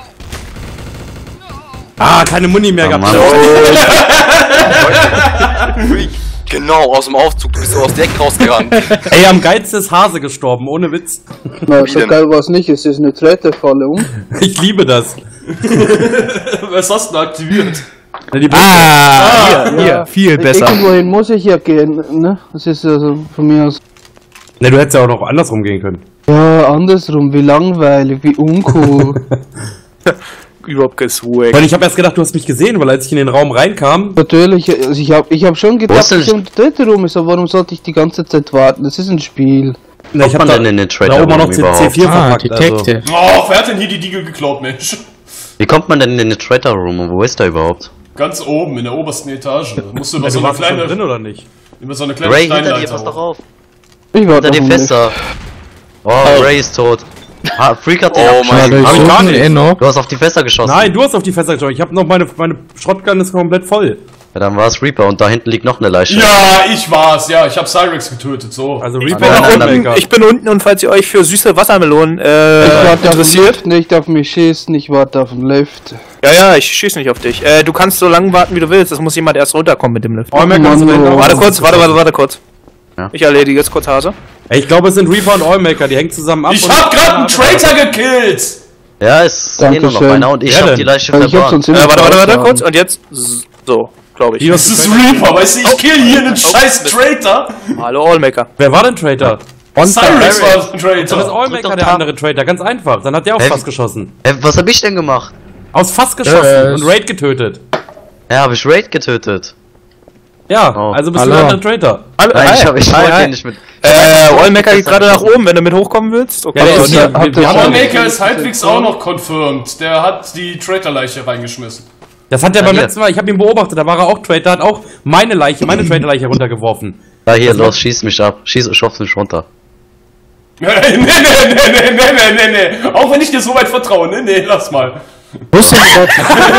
Speaker 1: Ah, keine Muni mehr
Speaker 8: Oh,
Speaker 1: gehabt.
Speaker 8: Mann.
Speaker 6: Freak. Genau, aus dem Aufzug. Du bist so aus der Ecke rausgerannt.
Speaker 1: Ey, am geilsten ist Hase gestorben, ohne Witz.
Speaker 3: Na,
Speaker 6: Wie
Speaker 3: so
Speaker 6: denn?
Speaker 3: geil war es nicht. Es ist eine Treterfalle um.
Speaker 1: Ich liebe das.
Speaker 5: Was hast du denn aktiviert?
Speaker 1: Na, die
Speaker 4: Ah, hier, hier,
Speaker 3: Ja.
Speaker 4: viel besser.
Speaker 3: Irgendwohin muss ich ja gehen, ne? Das ist also von mir aus.
Speaker 1: Ne, du hättest ja auch noch andersrum gehen können.
Speaker 3: Ja, andersrum. Wie langweilig, wie uncool.
Speaker 4: Überhaupt kein Swag.
Speaker 1: Weil ich habe erst gedacht, du hast mich gesehen, weil als ich in den Raum reinkam,
Speaker 3: Natürlich, also ich habe ich hab schon
Speaker 8: Wo
Speaker 3: gedacht,
Speaker 8: ist denn-
Speaker 3: dass um die dritte rum ist, aber warum sollte ich die ganze Zeit warten? Das ist ein Spiel.
Speaker 1: na, ich
Speaker 8: Kommt
Speaker 1: habe
Speaker 8: man
Speaker 1: da,
Speaker 8: denn in den
Speaker 1: da
Speaker 8: Trader
Speaker 1: oben auch noch
Speaker 8: Room
Speaker 1: C
Speaker 8: überhaupt?
Speaker 1: vier
Speaker 2: Ah,
Speaker 1: verpackt. Also.
Speaker 2: Detective.
Speaker 5: Oh, wer hat denn hier die Diegel geklaut, Mensch?
Speaker 8: Wie kommt man denn in den Trader Room und wo ist der überhaupt?
Speaker 5: Ganz oben, in der obersten Etage. Da musst du über
Speaker 1: Ja,
Speaker 5: so
Speaker 1: du
Speaker 5: eine
Speaker 1: warst schon drin
Speaker 5: kleine,
Speaker 1: oder nicht?
Speaker 5: über so eine kleine
Speaker 8: Ray, hinter dir,
Speaker 5: Steinleiter
Speaker 8: pass doch
Speaker 5: hoch.
Speaker 8: auf.
Speaker 3: Ich warte
Speaker 8: Hinter dir
Speaker 3: auf den
Speaker 8: fester. Oh, Ray ist tot. Ha, Freak hat den
Speaker 6: Oh
Speaker 8: abgeschossen.
Speaker 6: mein
Speaker 1: Hab ich gar nicht.
Speaker 2: Eh noch.
Speaker 8: Du hast auf die Fässer geschossen.
Speaker 1: Nein, du hast auf die Fässer geschaut. Ich habe noch meine, meine Shotgun ist komplett voll.
Speaker 8: Ja, dann war es Reaper und da hinten liegt noch eine Leiche.
Speaker 5: Ja, ich war's, ja, ich hab Cyrex getötet, so.
Speaker 1: Also
Speaker 4: Ich
Speaker 1: Reaper
Speaker 4: bin,
Speaker 8: Nein,
Speaker 4: nach
Speaker 8: nein,
Speaker 4: unten,
Speaker 1: Allmaker.
Speaker 4: ich bin unten und falls ihr euch für süße Wassermelonen äh,
Speaker 3: Ich warte auf den
Speaker 4: interessiert.
Speaker 3: Lift, nicht auf mich schießen, ich warte auf den Lift.
Speaker 4: Ja, ja, ich schieß nicht auf dich. Äh, du kannst so lange warten, wie du willst. Es muss jemand erst runterkommen mit dem Lift.
Speaker 1: Allmaker kannst du
Speaker 3: Mann,
Speaker 1: dahinter
Speaker 3: oh.
Speaker 1: auch-
Speaker 4: Warte kurz, warte, warte, warte kurz.
Speaker 8: Ja.
Speaker 4: Ich erledige jetzt kurz Hase.
Speaker 1: Ey, ich glaube, es sind Reaper und Allmaker, die hängen zusammen ab.
Speaker 5: Ich
Speaker 1: und-
Speaker 5: hab grad einen Traitor gekillt!
Speaker 8: Ja, ist eh nur noch
Speaker 3: Dankeschön.
Speaker 8: einer und ich
Speaker 1: Wer
Speaker 8: hab
Speaker 1: denn?
Speaker 8: die Leiche
Speaker 3: Also ich hab sonst
Speaker 8: verbrannt.
Speaker 3: immer
Speaker 4: Äh, warte, warte, warte,
Speaker 3: rausgehauen.
Speaker 4: kurz. Und jetzt so, glaube ich.
Speaker 1: Die
Speaker 5: Das ist Reaper, weißt du, ich kill hier einen scheiß Traitor!
Speaker 4: Hallo, Allmaker.
Speaker 1: Wer war denn Traitor?
Speaker 5: Cyrex war ein
Speaker 1: Dann ist
Speaker 5: Traitor.
Speaker 1: Allmaker
Speaker 8: doch
Speaker 1: der
Speaker 8: Tab.
Speaker 1: andere Traitor, ganz einfach. Dann hat der auf
Speaker 8: Hä?
Speaker 1: Fass geschossen.
Speaker 8: Hä, was hab ich denn gemacht?
Speaker 1: Aus Fass geschossen
Speaker 2: Äh,
Speaker 1: und Raid getötet.
Speaker 8: Ja, hab ich Raid getötet.
Speaker 1: Ja,
Speaker 8: Oh.
Speaker 1: also bist du
Speaker 2: Hallo.
Speaker 1: der andere Traitor.
Speaker 4: Hallo,
Speaker 8: Nein, ich, hab, ich
Speaker 4: hi,
Speaker 8: wollte
Speaker 4: hi.
Speaker 8: den nicht mit.
Speaker 4: Äh, Allmaker geht gerade nach oben, wenn du mit hochkommen willst. Okay.
Speaker 1: Ja, der
Speaker 3: Aber
Speaker 1: ist
Speaker 3: da-
Speaker 1: hier.
Speaker 3: habt
Speaker 1: Wir,
Speaker 3: ihr
Speaker 1: wir haben
Speaker 3: schon-
Speaker 1: auch
Speaker 5: Allmaker ist halbwegs auch noch confirmed. Der hat die Traitor-Leiche reingeschmissen.
Speaker 1: Das hat er beim
Speaker 8: hier.
Speaker 1: letzten Mal, ich habe ihn beobachtet, da war er auch Traitor, hat auch meine Leiche, meine Traitor-Leiche runtergeworfen.
Speaker 8: Ja, hier, los, schieß mich ab. Schieß, schopf mich runter.
Speaker 5: nee, nee, nee, nee, nee, nee, nee, nee. Auch wenn ich dir so weit vertraue, nee, nee, lass mal.
Speaker 3: Wusste ich überhaupt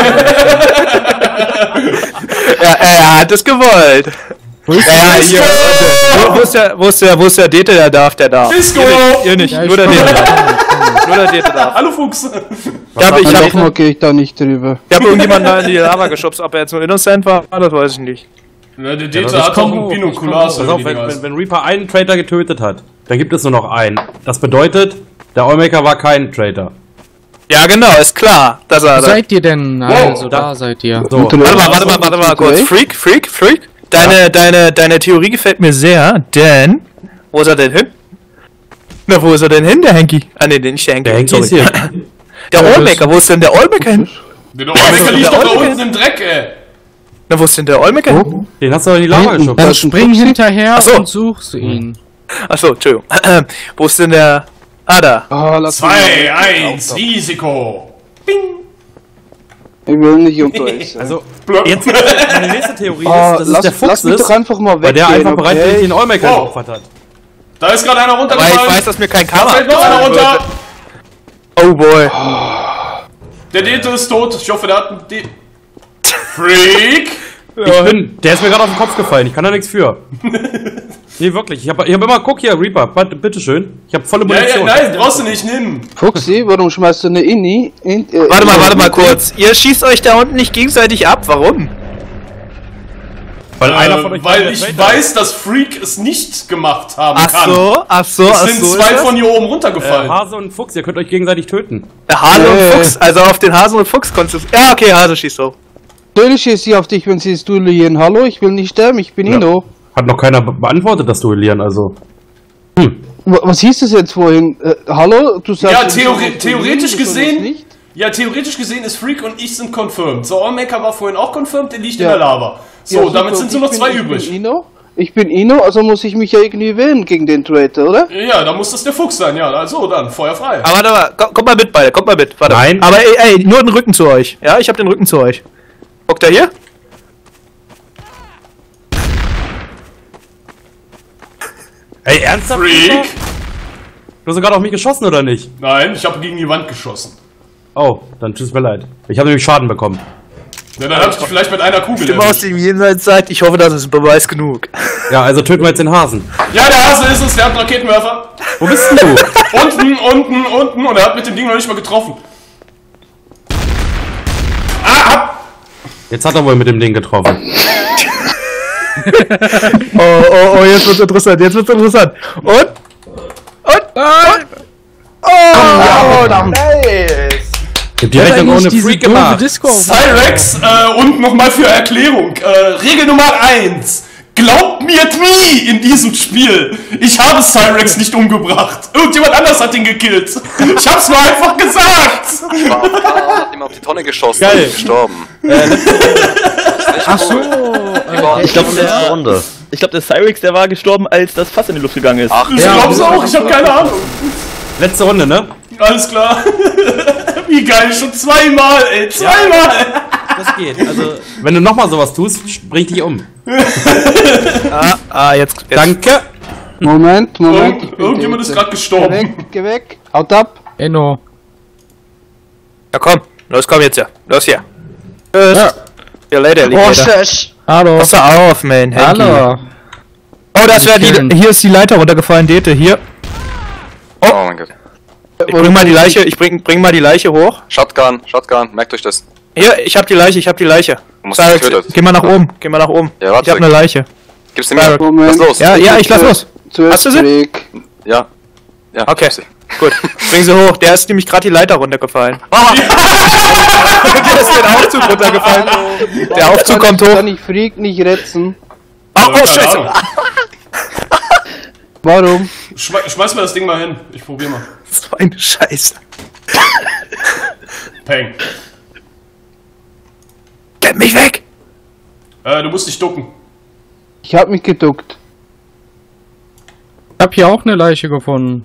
Speaker 4: Ja, er hat es gewollt. Ja, ja, hier. Wo, wo ist der, wo ist der, wo ist der Dete, der darf, der darf.
Speaker 5: Disco!
Speaker 4: Ihr nicht, ihr nicht.
Speaker 2: Ja, ich
Speaker 4: nur der
Speaker 2: komm.
Speaker 4: Dete darf. Nur der Dete darf.
Speaker 5: Hallo Fuchs!
Speaker 4: Ich habe ich
Speaker 3: nicht.
Speaker 4: hab,
Speaker 3: Nochmal gehe ich da nicht drüber.
Speaker 4: ich hab irgendjemanden da in die Lava geschubst, ob er jetzt nur Innocent war, das weiß ich nicht.
Speaker 5: Ja, der Dete
Speaker 1: das
Speaker 5: hat auch
Speaker 1: kommt
Speaker 5: ein
Speaker 1: hoch,
Speaker 5: Binokular.
Speaker 1: Pass auf, wenn, wenn, wenn Reaper einen Traitor getötet hat, dann gibt es nur noch einen. Das bedeutet, der Allmaker war kein Traitor.
Speaker 4: Ja, genau, ist klar, dass er.
Speaker 2: Wo seid ihr denn? Also,
Speaker 1: da-
Speaker 2: da seid ihr.
Speaker 1: So,
Speaker 4: Warte mal, warte mal, warte mal kurz. Freak, Freak, Freak. Deine, deine, deine Theorie gefällt mir sehr, denn. Wo ist er denn hin? Na, wo ist er denn hin, der Henky? Ah, ne, nicht der Henky.
Speaker 1: der Henky
Speaker 4: sorry.
Speaker 1: ist hier.
Speaker 4: Der Allmaker, wo ist denn der Allmaker hin?
Speaker 5: Der Allmaker liegt
Speaker 4: Der
Speaker 5: doch da
Speaker 4: Allmaker-
Speaker 5: unten im Dreck, ey!
Speaker 4: Na, wo ist denn der Allmaker hin?
Speaker 1: Den hast du doch in die Lava
Speaker 3: Hinten.
Speaker 1: geschubst.
Speaker 2: Dann
Speaker 3: Das ist ein
Speaker 2: spring
Speaker 3: Fuchsi.
Speaker 2: hinterher
Speaker 4: Ach so.
Speaker 2: und suchst ihn.
Speaker 4: Achso, Entschuldigung. Wo ist denn der. Ah, da.
Speaker 3: Ah, lass mich
Speaker 5: zwei,
Speaker 3: mal-
Speaker 5: eins, Risiko! Bing!
Speaker 3: Ich will nicht unter euch sein.
Speaker 1: Also, jetzt meine nächste Theorie ist,
Speaker 3: Ah,
Speaker 1: dass
Speaker 3: lass,
Speaker 1: es der Fuchs
Speaker 3: lass mich
Speaker 1: ist,
Speaker 3: doch einfach mal
Speaker 1: weil der
Speaker 3: weggehen,
Speaker 1: einfach bereitwillig
Speaker 3: okay?
Speaker 1: den Allmaker
Speaker 5: Wow.
Speaker 1: geopfert hat.
Speaker 5: Da ist gerade einer
Speaker 4: Aber
Speaker 5: runtergefallen.
Speaker 4: ich weiß, dass mir kein
Speaker 5: Da fällt
Speaker 4: Kamera
Speaker 5: noch einer runter.
Speaker 4: Oh boy.
Speaker 5: Der Dete ist tot. Ich hoffe, der hat einen De Freak.
Speaker 1: Ich bin, der ist mir gerade auf den Kopf gefallen, ich kann da nichts für. Nee, wirklich, ich hab, ich hab immer, guck hier, Reaper, bitte- bitteschön. Ich hab volle
Speaker 5: Ja, ja,
Speaker 1: Munition.
Speaker 5: nein, brauchst du nicht, nimm.
Speaker 3: Fuchsi, warum schmeißt du eine Inni? In, äh,
Speaker 4: Warte mal,
Speaker 3: in-
Speaker 4: warte mal kurz. Ihr schießt euch da unten nicht gegenseitig ab. Warum?
Speaker 1: Weil einer
Speaker 5: Äh,
Speaker 1: von euch
Speaker 5: weil
Speaker 1: der
Speaker 5: ich
Speaker 1: Traitor
Speaker 5: weiß, dass Freak es nicht gemacht haben
Speaker 4: Ach
Speaker 5: kann.
Speaker 4: so, ach so,
Speaker 5: Es
Speaker 4: ach
Speaker 5: sind
Speaker 4: so.
Speaker 5: zwei
Speaker 4: ist das?
Speaker 5: von hier oben
Speaker 1: Äh,
Speaker 5: runtergefallen.
Speaker 1: Hase und Fuchs, ihr könnt euch gegenseitig töten.
Speaker 4: Der Hase und
Speaker 3: Äh.
Speaker 4: Fuchs, also auf den Hasen und Fuchs konntest du. Ja, okay, Hase schießt so.
Speaker 3: Natürlich schießt sie auf dich, wenn sie es duellieren. Hallo, ich will nicht sterben, ich bin
Speaker 1: Ja.
Speaker 3: Ino.
Speaker 1: Hat noch keiner be beantwortet, das Duellieren, also.
Speaker 3: W- Was hieß das jetzt vorhin? Äh, hallo? Du sagst
Speaker 5: Ja,
Speaker 3: du
Speaker 5: theori
Speaker 3: sollst
Speaker 5: theoretisch
Speaker 3: duellieren, du sollst
Speaker 5: gesehen.
Speaker 3: nicht?
Speaker 5: Ja, theoretisch gesehen ist Freak und ich sind confirmed. So, Allmaker war vorhin auch confirmed, der liegt in
Speaker 3: Ja.
Speaker 5: der Lava. So,
Speaker 3: Ja, super,
Speaker 5: damit sind
Speaker 3: und
Speaker 5: nur noch
Speaker 3: ich
Speaker 5: zwei
Speaker 3: bin,
Speaker 5: übrig.
Speaker 3: Ich bin Ino. Ich bin Ino, also muss ich mich ja irgendwie wehren gegen den Traitor, oder?
Speaker 5: Ja, da muss das der Fuchs sein, ja. Also dann, Feuer frei.
Speaker 4: Aber warte mal, komm- kommt mal mit beide, kommt mal mit. Warte.
Speaker 1: Nein.
Speaker 4: Aber ey, ey, nur den Rücken zu euch. Ja, ich hab den Rücken zu euch. Guckt er hier?
Speaker 1: Ey, ernsthaft?
Speaker 5: Freak?
Speaker 1: Reaper? Du hast gerade auf mich geschossen, oder nicht?
Speaker 5: Nein, ich habe gegen die Wand geschossen.
Speaker 1: Oh, dann tut es mir leid. Ich habe nämlich Schaden bekommen.
Speaker 5: Ja, dann hab ich dich vielleicht mit einer Kugel
Speaker 4: Stimme aus
Speaker 5: erwischt.
Speaker 4: dem Jenseits sagt, ich hoffe, das ist Beweis genug.
Speaker 1: Ja, also töten wir jetzt den Hasen.
Speaker 5: Ja, der Hase ist es, der hat einen Raketenwerfer.
Speaker 1: Wo bist denn du?
Speaker 5: Unten, unten, unten. Und er hat mit dem Ding noch nicht mal getroffen. Ah, ab!
Speaker 1: Jetzt hat er wohl mit dem Ding getroffen.
Speaker 4: Oh, oh, oh, jetzt wird's interessant, jetzt wird's interessant. Und? Und? Und? Oh, nice!
Speaker 1: Ich hab die Rechnung ohne Freak gemacht.
Speaker 2: Disco.
Speaker 5: Cyrex, äh, und nochmal für Erklärung. Äh, Regel Nummer eins. Glaubt mir nie in diesem Spiel. Ich habe Cyrex nicht umgebracht. Irgendjemand anders hat ihn gekillt. Ich hab's nur einfach gesagt.
Speaker 6: Ich war auf A, hab ihm auf die Tonne geschossen
Speaker 1: Geil.
Speaker 6: und bin gestorben.
Speaker 2: Ach so.
Speaker 6: Äh,
Speaker 9: Ich glaube,
Speaker 8: Letzte
Speaker 9: der,
Speaker 8: Runde.
Speaker 9: ich glaub, der Cyrex, der war gestorben, als das Fass in die Luft gegangen ist.
Speaker 6: Ach,
Speaker 5: Ich
Speaker 1: Ja.
Speaker 5: glaub's auch, ich hab keine Ahnung.
Speaker 1: Letzte Runde, ne?
Speaker 5: Alles klar. Wie geil, schon zweimal, ey. Zweimal.
Speaker 1: Das geht. Also, wenn du nochmal sowas tust, bring dich um.
Speaker 4: Ah, ah, jetzt. jetzt.
Speaker 1: Danke.
Speaker 3: Moment, Moment.
Speaker 5: Irgend, irgendjemand ist
Speaker 3: Geh
Speaker 5: gerade gestorben.
Speaker 3: weg, geh weg. Haut ab.
Speaker 2: Enno.
Speaker 4: Ja, komm. Los, komm jetzt ja. Los hier. Tschüss.
Speaker 2: Ja.
Speaker 4: Ja, later,
Speaker 7: Oh,
Speaker 4: Alligator.
Speaker 7: shush.
Speaker 2: Hallo.
Speaker 4: Pass auf, man. Hanky.
Speaker 2: Hallo.
Speaker 4: Oh, das wäre
Speaker 2: Killen.
Speaker 4: die. Hier ist die Leiter runtergefallen, Dete. Hier.
Speaker 6: oh mein Gott.
Speaker 4: Ich bring mal die Leiche. Ich bring, bring mal die Leiche hoch.
Speaker 6: Shotgun, Shotgun, merkt euch das.
Speaker 4: Hier, ich hab die Leiche. Ich hab die Leiche.
Speaker 6: Du musst
Speaker 4: Cyrex,
Speaker 6: getötet.
Speaker 4: geh mal nach oben. Geh mal nach oben.
Speaker 6: Ja, warte.
Speaker 4: Ich hab eine Leiche.
Speaker 6: Gib's dir mir.
Speaker 3: Moment.
Speaker 6: Was los?
Speaker 4: Ja, ja, ich lass los.
Speaker 3: Zuerst
Speaker 4: Hast du sie?
Speaker 3: Freak.
Speaker 6: Ja. Ja,
Speaker 4: Okay.
Speaker 6: gib sie.
Speaker 4: Gut. Bring sie hoch. Der ist nämlich gerade die Leiter runtergefallen. Der ist den Aufzug runtergefallen. Der Aufzug
Speaker 3: Kann
Speaker 4: kommt
Speaker 3: ich-
Speaker 4: hoch.
Speaker 3: Kann ich Freak nicht retten?
Speaker 4: Oh, oh,
Speaker 5: Keine
Speaker 4: scheiße.
Speaker 5: Ahnung.
Speaker 3: Warum?
Speaker 5: Schme schmeiß mal das Ding mal hin. Ich probier mal.
Speaker 4: So eine Scheiße.
Speaker 5: Peng.
Speaker 4: Gib mich weg.
Speaker 5: Äh, du musst dich ducken.
Speaker 3: Ich hab mich geduckt.
Speaker 2: Ich hab hier auch eine Leiche gefunden.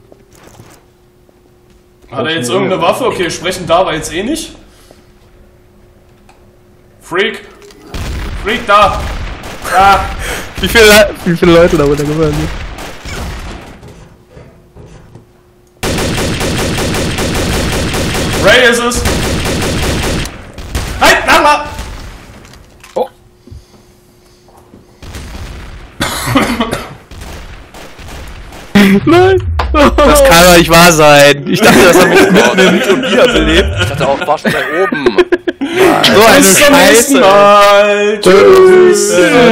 Speaker 5: Hat er jetzt irgendeine Waffe? Okay, sprechen da war jetzt eh nicht. Freak. Freak da. Da.
Speaker 4: Wie viele, Le wie viele Leute da runtergefallen sind?
Speaker 5: Ray ist es. Halt, Mama.
Speaker 2: Oh.
Speaker 4: Nein. Das kann doch nicht wahr sein. Ich dachte, dass er mich mitnimmt und wiederbelebt.
Speaker 6: Ich dachte auch, war schon da oben.
Speaker 4: So eine
Speaker 5: Bis zum nächsten
Speaker 4: Scheiße.
Speaker 5: Mal. Tschüss.